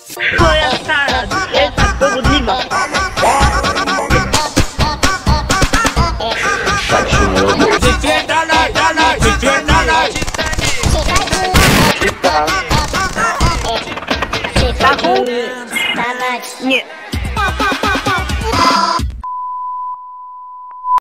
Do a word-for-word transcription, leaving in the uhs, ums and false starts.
Twoja stara, jest powodliwa. Tak się nie robi. Wypierdalaj, dalej, wypierdalaj! Taku? Nie.